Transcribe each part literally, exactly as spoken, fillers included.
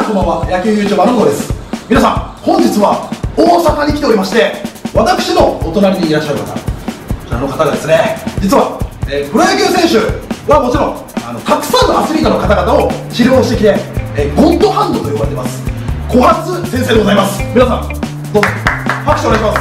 んこんばんは、野球 YouTuber のゴーです。皆さん、本日は大阪に来ておりまして、私のお隣にいらっしゃる方、こちらの方がですね、実は、えー、プロ野球選手はもちろんあのたくさんのアスリートの方々を治療してきて、えー、ゴッドハンドと呼ばれています小初先生でございます。皆さんどうぞ拍手お願いします。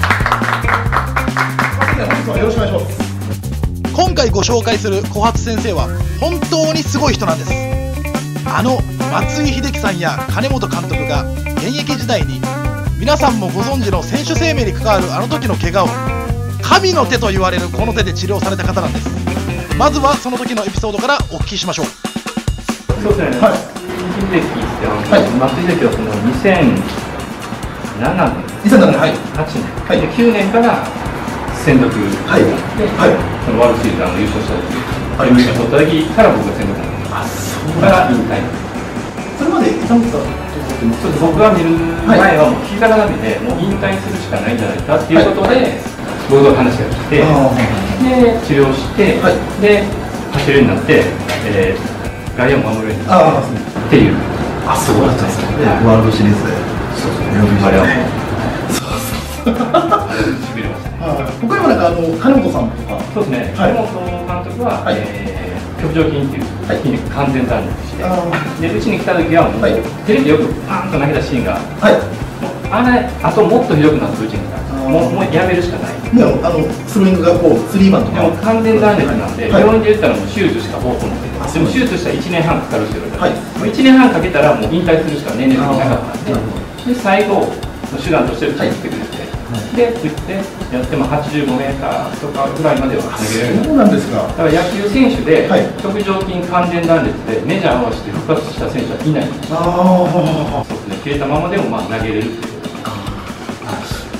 本日はよろしくお願いします。今回ご紹介する小初先生は本当にすごい人なんです。あの松井秀喜さんや金本監督が現役時代に皆さんもご存知の選手生命に関わるあの時の怪我を神の手と言われるこの手で治療された方なんです。まずはその時のエピソードからお聞きしましょう。 そうですね、はい、秀喜ってあの、はい、松井秀喜はそのにせんななねん、にせんななねん、はい、はちねん、はい、できゅうねんから専属で、はいはい、そのワールドシリーズ優勝した時、はい、優勝取った時から僕が専属なんです。あ、そうから引退。 それまでいたんですか？ 僕が見る前はもう膝がダメで、もう引退するしかないんじゃないかっていうことで、はい、僕の話が来て、で治療して、はい、で走るようになって、えー、外野を守るようになってっていう。 あ、すごいですね。ワールドシリーズで。そうそう。あれは。そうそう。しびれましたね。他にもなんかあの金本さんとか。 そうですね。金本監督は、はい、えー、棘上筋っていう筋肉完全断裂して、でうちに来た時はもう、はい、テレビでよくパーンと投げたシーンが、はい、あれあともっとひどくなってうちに来た。もうもうやめるしかない。 でもあのスローイングがこうスリーバンとか。 でも完全断裂なんで、病院で言ったらもう手術しか方法ない。でも手術したらいちねんはんかかるって言われて、もういちねんはんかけたらもう引退するしか年齢的になかったんで、で最後の手段としてうちに来てくれて、で打ってやってもはちじゅうごメーターとかぐらいまでは投げれる。 そうなんですか。 だから野球選手で棘上筋完全断裂でメジャーをして復活した選手はいないんです。ああ、そうですね。切れたままでもまあ投げれるっていうこと。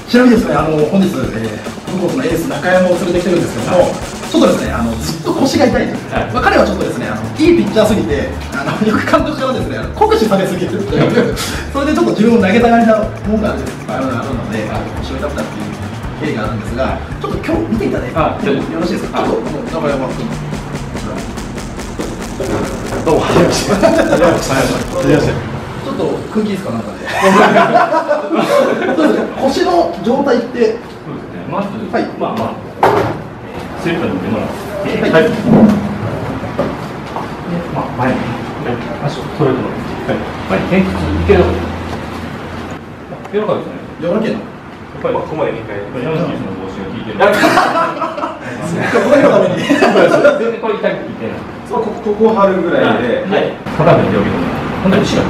ちなみにですね、あの本日、えー、僕のエース中山を連れてきてるんですけども、はい、ちょっとですね、あのずっと腰が痛いという、はい、まあ、彼はちょっとですね、あのいいピッチャーすぎて、あのよく監督からですね、酷使されすぎるというそれでちょっと自分を投げたがりなもんがあるので、腰を痛めたっていう経緯があるんですが、ちょっと今日見ていただいてよろしいですか。ちょっと中山君、どうもはじめまして。はじめまして。ちょっと空気いいですか、なんかで。腰の状態って。そうですね。 まず、はい、まあまあ、スリッパに見てもらって、はい。で、まあ前に足をトレードの、はい。前に前屈いける。柔らかいですね。 柔らかいの。やっぱりここまでにいっかい。山口選手の帽子が効いてる。 これのために。 全然これ痛く効いてない。 そう、ここを張るぐらいで。 はい。肩で両手を。ほんで後ろ。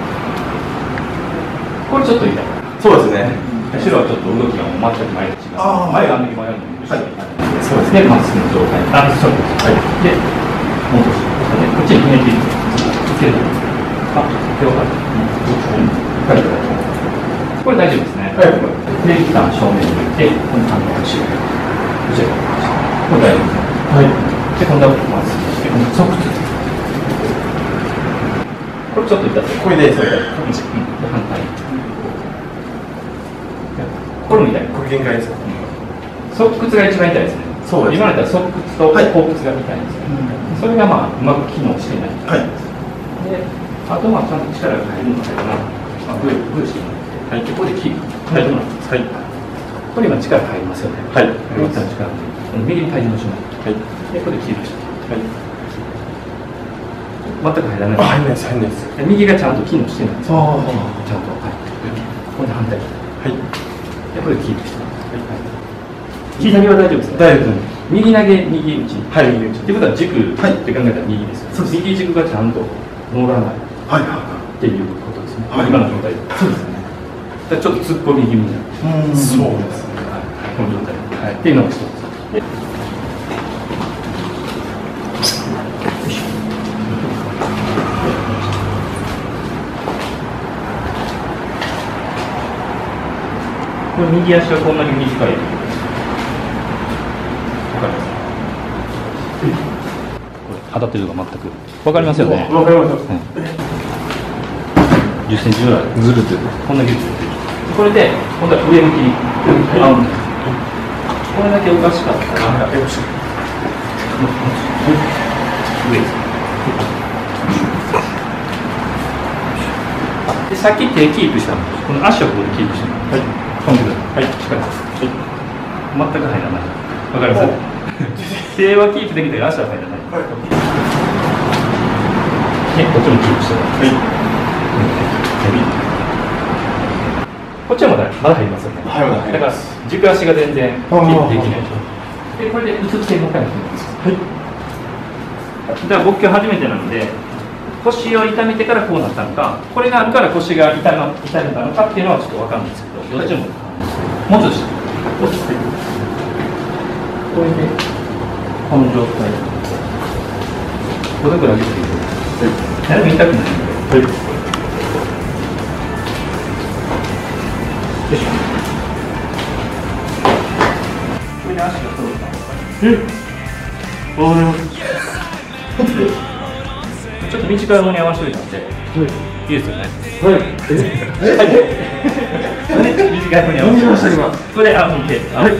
これちょっと痛い。そうですね。後ろはちょっと動きが全く前と違う。前があの時前よりも後ろが痛い。そうですね。まっすぐの状態。あ、そうです。はい。で、戻す。こっちにひねっていく。つける。あ、手をかけて。これ大丈夫ですね。はい。で、一旦正面に置いて、この反対後ろ。後ろ。これ大丈夫ですね。はい。で、今度はまっすぐして、この側屈。これちょっと痛い。これで、それで。反対。これも痛い。 これ限界ですか。 側屈が一番痛いですね。そうです。今だったら側屈と後屈が痛いんですよ。それがまあうまく機能してない。はい。で、あとまあちゃんと力が入るのかな。まあグーグーしてもらって、はい。ここでキープ。はい。はい。これ今力入りますよね。はい。一旦力入る。右に体重のしまい。はい。で、ここでキープして。はい。全く入らない。入らないです。入らないです。右がちゃんと機能してないんです。ああ。ちゃんとはい。これで反対。はい。でこれキープしてます。はい。右投げは大丈夫ですか。大丈夫です。右投げ右打ち。はい。右打ち。っていうことは軸って考えたら右です。そうです。右軸がちゃんと乗らない。はいはい。っていうことですね。今の状態で。そうですね。ちょっと突っ込み気味になる。うん。そうですね。はい。この状態。はい。っていうのが一つ。これ右足はこんなに短い。わかります。これ当たってるのが全くわかりますよね。わかります。じゅっセンチぐらいずれてる。こんなにずれてる。これで今度は上向きに合うんです。これだけおかしかったら。上です。 さっき手キープしたのこの足をここでキープしてもらう。はい。飛んでください。はい。しっかり。はい。全く入らない。わかります？手はキープできたけど足は入らない。はい。ね、こっちもキープしてもらう。はい。こっちはまだまだ入りますよね。はい。だから軸足が全然キープできない。でこれでうつ伏せにもう一回やってみます。はい。だから僕今日初めてなので。腰を痛めてからこうなったのか、これがあるから腰が痛ま痛めたのかっていうのはちょっと分かるんですけど、どっちも、もうちょっとして、これで、この状態、これくらい上げていく、誰も痛くないので、はい、よいしょ、これで足が揃ったのか、えっちょっと短い方に合わせておいたんで、はい、いいですよね。はい。え？短い方に合わせて。ました今。これあ、オッケー。はい。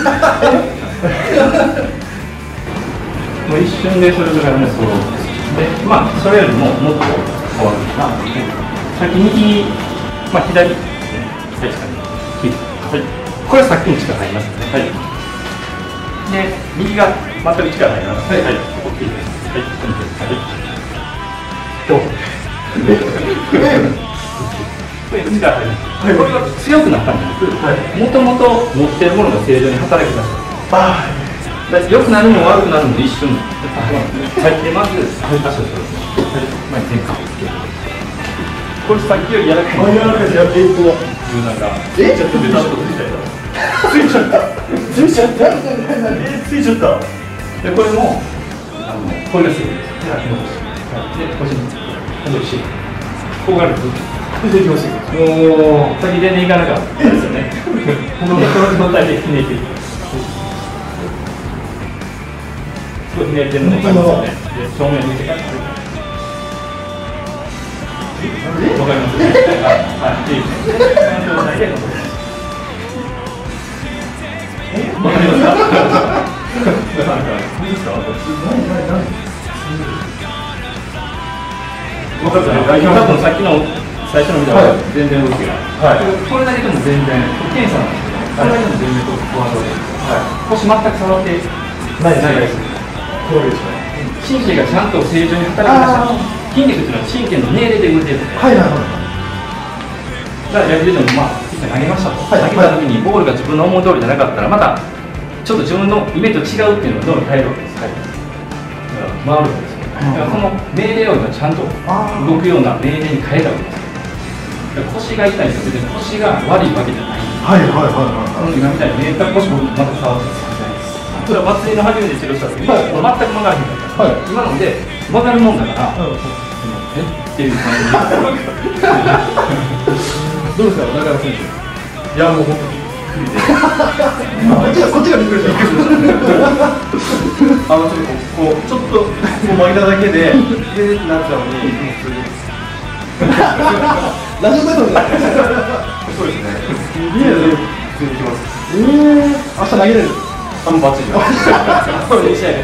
もう一瞬でそれぐらいのそうで、まあそれよりももっと変わるかな。さっき右、まあ左、確かに。はい。これはさっきの力入りますね。はい。で、右が全く力入ります。はい。はい。オッケーです。はい。はい。これ力入る。これが強くなったんじゃなく、もともと持っているものが正常に働き出した。良くなるのも悪くなるのも一瞬。はい、でまず足を取る。前に前回。これさっきより柔らかい。柔らかいですよ。えっと、柔軟が。え、ちょっとベタっとついちゃった。ついちゃった。ついちゃった。え、ついちゃった。でこれもあのこれがすぐです。で、腰に戻し、こうがあると出てきました。おお、先全然いかなかったですよね。この状態でひねっていく。すごいひねってるの分かりますよね。で、正面見てから。わかりますね。はい、いいですね。この状態で。わかりますか？いいですか？何何何？分かったね。多分さっきの最初の見たら全然動きが、はい、これだけでも全然検査なんですけど、これだけでも全然フォワードで、腰全く触ってないです。そうですね。神経がちゃんと正常に働きました。筋肉っていうのは神経の命令で動いてるので、はいはいはい。だから野球でもまあ一回投げましたと、はい、投げた時にボールが自分の思い通りじゃなかったらまたちょっと自分の夢と違うっていうのを脳に変えるわけです。はい、だから回るわけです。だからその命令を今ちゃんと動くような命令に変えたわけです。だから腰が痛い人別に腰が悪いわけじゃない。はいはいはいはい。今みたいにね、腰もまた触ってます。それは祭りの初めて治療した時に、はい、全く曲がらへんかった。はい、今ので曲がるもんだから、はい、えっていう感じで。どうですか、中山選手。いやもう本当に。こっちがこっちがびっくりした。あのちょっとこうちょっとこう巻いただけででってなっちゃうのに普通に。ラジオメトロで。そうですね。いいですね。普通にきます。ええ、明日投げれる。あのバッチリ。そういう試合で。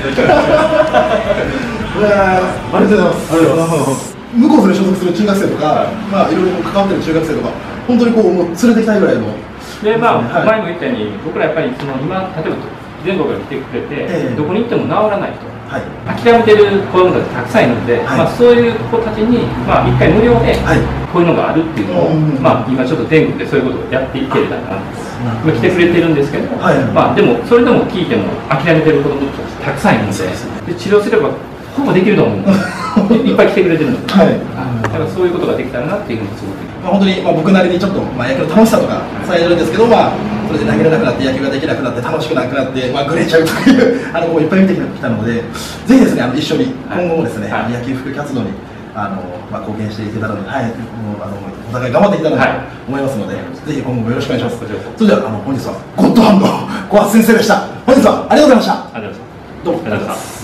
ありがとうございます。ありがとうございます。向こうに所属する中学生とか、まあいろいろ関わってる中学生とか、本当にこうもう連れてきたいぐらいの。でまあ、はい、前も言ったように僕らやっぱりその今例えば全国が来てくれて、えー、どこに行っても治らない人、はい、諦めてる子供たちたくさんいるので、はい、まあ、そういう子たちにまあ一回無料でこういうのがあるっていうのを、はい、まあ、今ちょっと全国でそういうことをやっていければなと、今来てくれてるんですけど、はい、まあ、でもそれでも聞いても諦めてる子供たちたくさんいるの で, で治療すればほぼできると思ういっぱい来てくれてるので、はい、だからそういうことができたらなっていうふうにすごく、まあ、本当に、まあ、僕なりにちょっと、まあ、野球の楽しさとか伝えてるんですけど、まあ、それで投げれなくなって野球ができなくなって楽しくなくなって、まあ、グレちゃうというあのこういっぱい見てきたので、ぜひですね、あの一緒に今後もですね、はい、野球普及活動にあの、まあ、貢献していけたらので、はい、もうあのお互い頑張っていけたらと思いますので、はい、ぜひ今後もよろしくお願いします。それではあの本日はゴッドハンド小松先生でした。本日はありがとうございました。ありがとうございました。どうもありがとうございました。